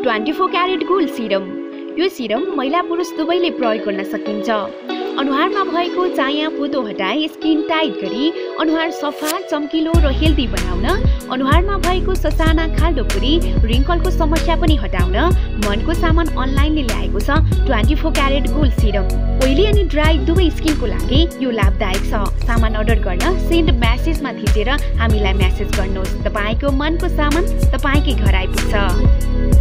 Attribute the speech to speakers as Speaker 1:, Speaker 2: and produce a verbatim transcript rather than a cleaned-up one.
Speaker 1: चौबिस carat gold serum. यो serum महिला पुरुष दुवैले प्रयोग गर्न सकिन्छ। अनुहारमा भएको चाया पोतो हटाई स्किन टाइट गरी अनुहार सफा चम्किलो र हेल्दी बनाउन, अनुहारमा भएको ससाना खाल्डो पुरी रिङ्कलको समस्या पनि हटाउन मनको सामान अनलाइनले ल्याएको छ चौबिस क्यारेट गोल्ड सिरम। ओइली अनि ड्राई दुवै स्किनको लागि यो लाभदायक छ। सामान अर्डर गर्न सेन्ड मेसेजमा थिचेर हामीलाई मेसेज गर्नुहोस्। तपाईको मनको सामान तपाईकै घर आइपुग्छ।